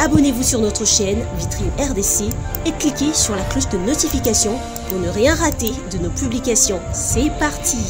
Abonnez-vous sur notre chaîne Vitrine RDC et cliquez sur la cloche de notification pour ne rien rater de nos publications. C'est parti.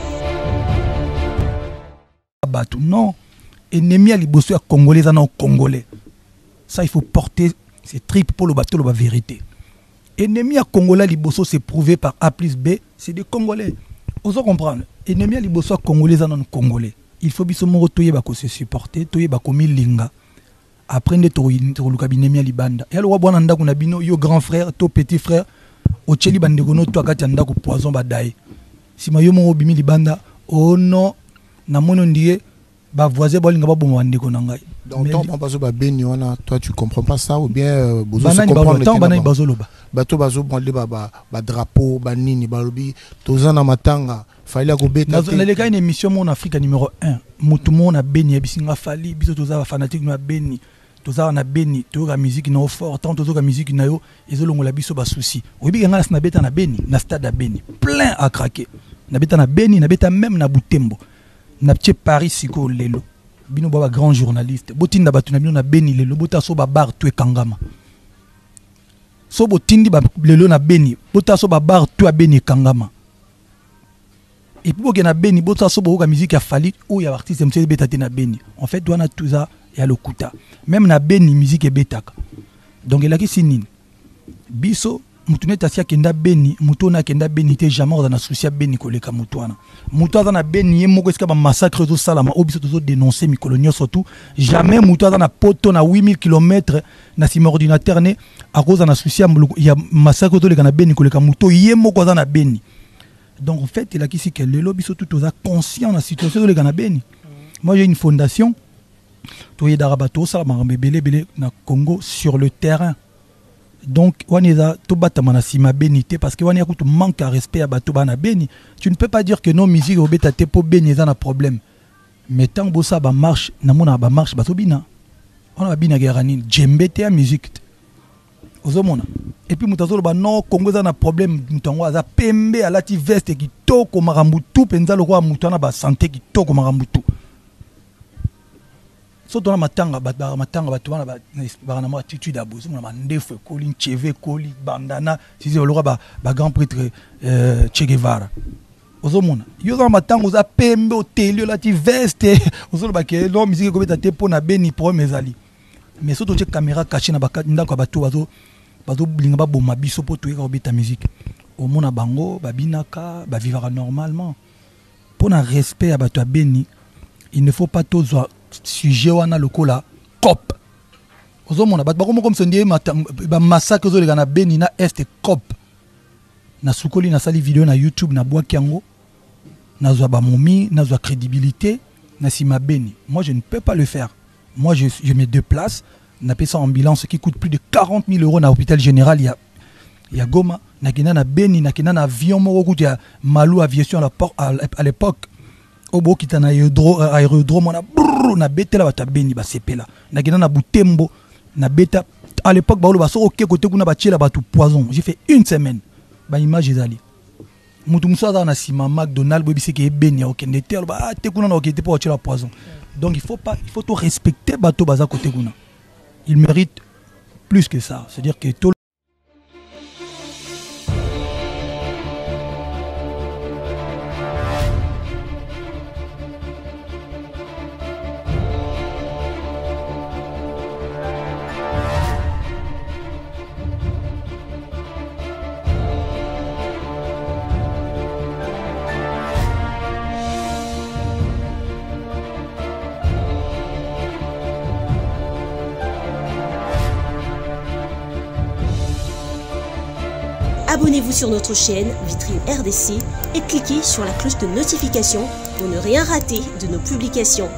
Non, ennemi à liboso à Congolais, à non Congolais. Ça, il faut porter ces tripes pour le bateau, la vérité. Ennemi à Congolais, liboso, c'est prouvé par A plus B, c'est des Congolais. Vous comprendre. Ennemi à liboso à Congolais, à non Congolais. Il faut biso moro toye bako se supporter, toye bako milinga. Après ne to ennemi à libanda. Et alors bwana ndako na bino yo grand frère, to petit frère, o cheli bande gono to akati ndako poison badaye. Si mayo moro bimi libanda, oh non, na mono ndiye ba voisin bolinga ba bomo ndeko na ngai. Donc tant bazo ba beni wana, toi tu comprends pas ça ou bien bozo se comprendre tant banani bazo loba. Bato bazo bande ba drapeau, ba nini ba lobi, tozana matanga. Fallait go beta. Dans les cas une émission mon Afrique numéro 1. Mutu mon na beni bisinga fali, biso toza fanatique na beni. Toza na beni, toza musique na fort, tant toza musique na yo, ezolongo la biso ba souci. Oyebi nga na beta na beni, na stade na beni, plein à craquer. Na beta na beni, na beta même na Butembo. Na petit Paris siko lelo. Bino baba grand journaliste. Botinda batu na bino na beni lelo, bota so ba bar tué kangama. So botindi ba lelo na beni, bota so ba bar tué beni kangama. Et puis, il y a Beni, il y a musique à Fali, ou il y a artiste qui beta na Beni. En fait, il y a tout ça, il y a le Kuta. Même na Beni, musique est beta. Donc, il y a qui signe. Biso, Moutoune Tassia Kenda Beni, Moutouna Kenda Beni, t'es jamais dans la souci à Beni, Koleka Moutouana. Moutouana na Beni, Moko Eskaba massacre de Salama, Obiso toujours dénoncé, Mikolonio surtout. Jamais Moutouana na poto na 8000 km, na sim ordinateur, à cause de la souci, il y a massacre de la Beni, Koleka Moutou, Yemoko na Beni. Donc en fait, il a ici que les lobbies sont tout conscients de la situation de l'Eganabeni. Moi j'ai une fondation, Toye Darabato, ça m'a belé na Congo sur le terrain. Donc on est là, tout batamana si ma bénité parce que on est tout manque à respect à bateau bana beni. Tu ne peux pas dire que nos musiques au beta te po beni ça un problème. Mais tant que ça ba marche, na mona ba marche bato bina. On a bina guerani, djembe te musique. Ozomona. Et puis mutazolo ba non Congo za na problème mutango za pembe alati veste ki toko marambutu penza lokwa mutana ba santé ki toko marambutu. So tona matanga batu wana ba na ma attitude abuzu na ndefu koli cheve koli bandana si lokwa ba grand prêtre Che Guevara. Ozomona. Yo za matanga za pembe hôtel lati veste ozolo ba ke no musique ko beta te po na beni pro mezali. Mais surtout une caméra cachée dans le bateau, bazo blinga ba boma biso po toyeka obeta musique. Au mona bango babinaka ba vivra normalement. Pour un respect à bato beni, il ne faut pas tout sujet wana lokola cop. Ozo mona bato bako comme sondie ba massacre zo le na beni na est cop. Na sukoli na sali vidéo na YouTube na bwa kiango. Na zo ba momi, na zo crédibilité, na sima beni. Moi je ne peux pas le faire. Moi, je me déplace, on appelle ça ambulance qui coûte plus de 40 000 € dans l'hôpital général. Il y a Goma, il y a Beni, il y a un avion, il y a Malou Aviation à l'époque. Au bout, il y a un aérodrome, on a bêté là, Beni, il y a un Butembo, à l'époque, il y a un côté où on a poison. J'ai fait une semaine. Image est allée. McDonald's, poison. Donc il faut tout respecter bateau baza côté guna. Il mérite plus que ça. C'est-à-dire que tout Abonnez-vous sur notre chaîne Vitrine RDC et cliquez sur la cloche de notification pour ne rien rater de nos publications.